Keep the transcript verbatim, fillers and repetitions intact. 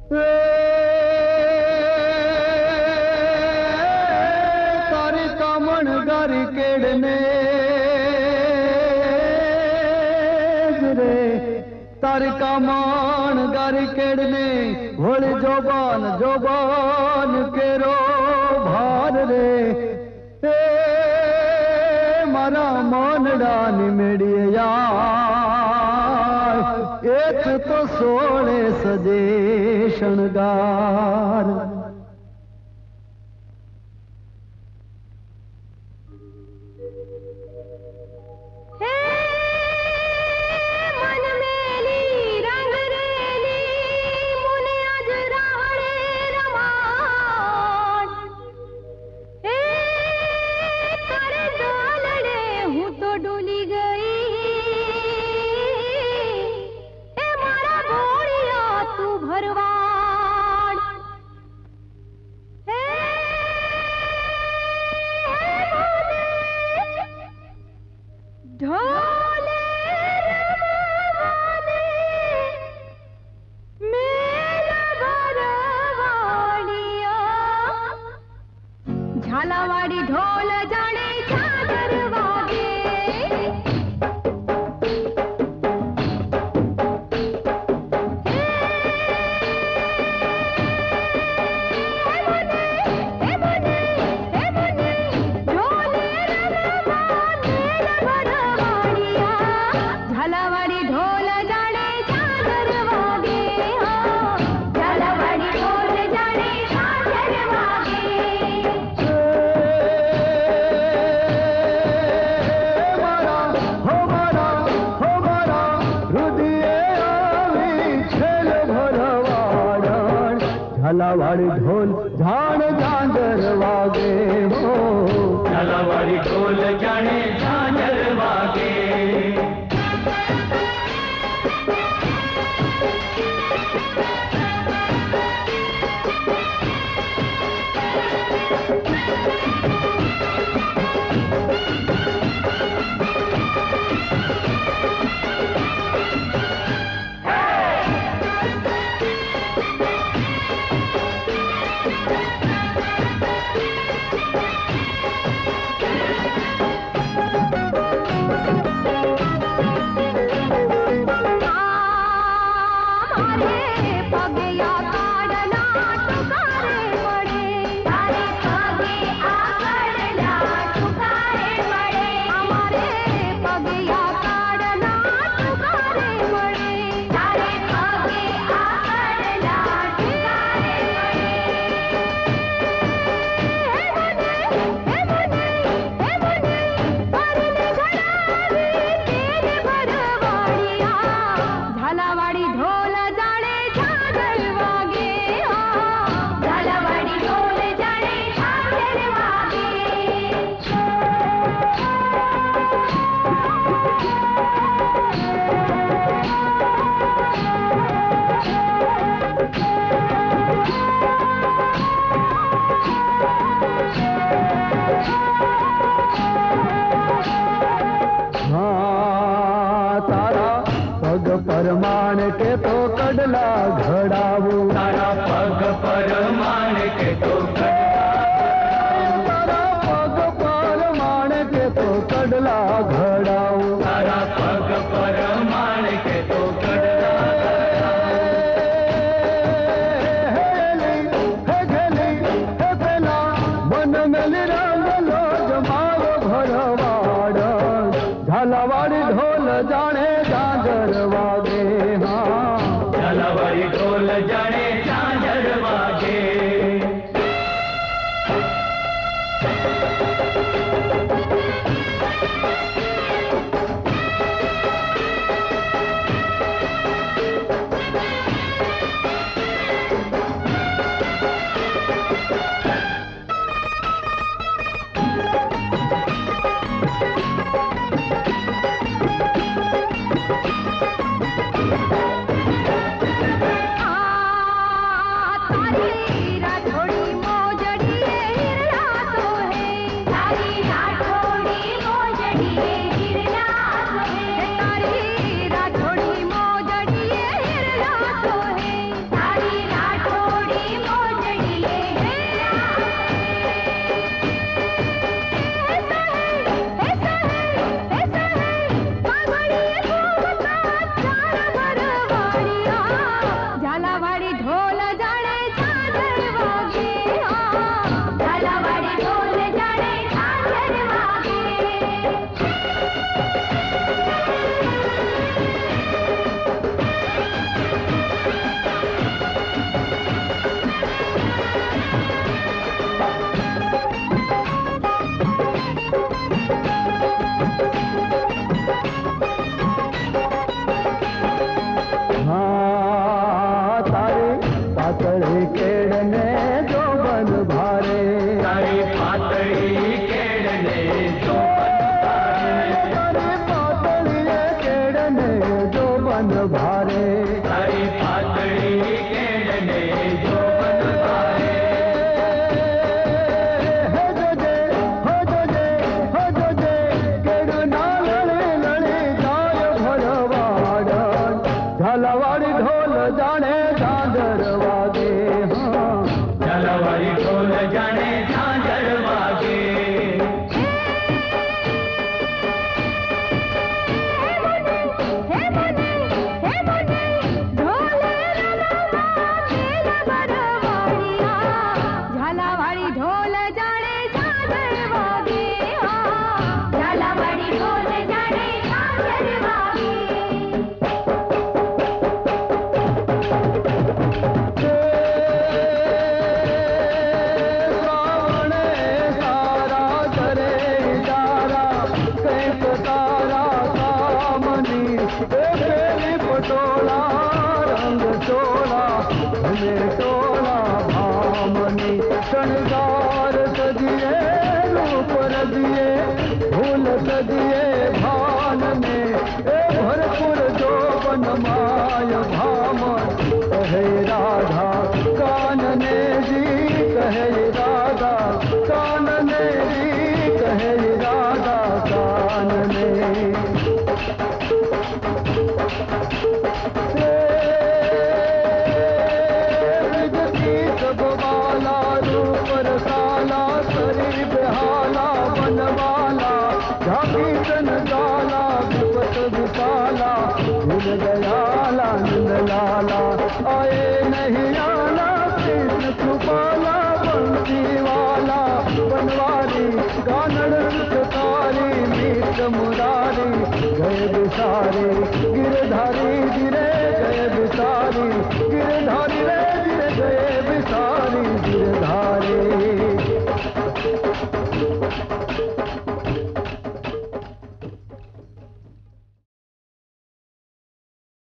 तारी कामण गारी केड़ने रे तारी कामण गारी केड़ने होली जोबान जोबान केरो भार रे ए मारा मोनड़ा निमेड़िए यार एक तो सोने सजे शणगार झालावाड़ी ढोल जाने चादर वागे झालावाड़ी ढोल जाने चादर वागे झालावाड़ी ढोल जाने चादर वागे झालावाड़ी ढोल झाण झांझर वागे हो झालावाड़ी ढोल जाने झांझर वागे परमाण के तो कडला घड़ावू तारा पग परमाण के तो तारा पग परमाण के तो कडला घड़ावू तारा पग परमाण के तो कडला हे गली हे पेला मन मिल रंगलो जमारो भरवाड़ झालावाड़ी ढोल जाने झांझर वागे हाँ झालावाड़ी ढोल जाने झांझर वागे पातळी केडने जो बन भारे तारी पातळी केडने जो तारी पातळी केडने जो बन भारे तारी पातळी केडने जो बन भारे हो जो जे हो जो जे हो जो जे केडना लळे लळे जाय भरवाड झालावाडी ढोल जाणे झांझर वागे हाँ झालावाडी ढोल जाणे झांझर वागे हे मने हे मने ढोले रमवा खेल बरवाडिया झालावाडी ढोल जाणे झांझर वागे झालावाडी ढोल जाणे झांझर वागे श्रावणे सारा करे इशारा कैक तारा सामनी बेली पटोला रंग चोला भले टोला भामनी शणगार सजिए रूप रजिए फूल सजिए भान में ए भरपूर जोबन माय भामन कहे राधा कानने जी कहे राधा कानने जी कहे राधा कानने सब वाला रूप रसाला शरीर बेहाला बनवाला झाकी तन गाला विपत विपाला दिल दयाला नंद लाला आए नहीं आला कृष्ण कृपाला बंसी वाला बनवारी गानड़ सुखकारी मीत मुरारी जय बिसारी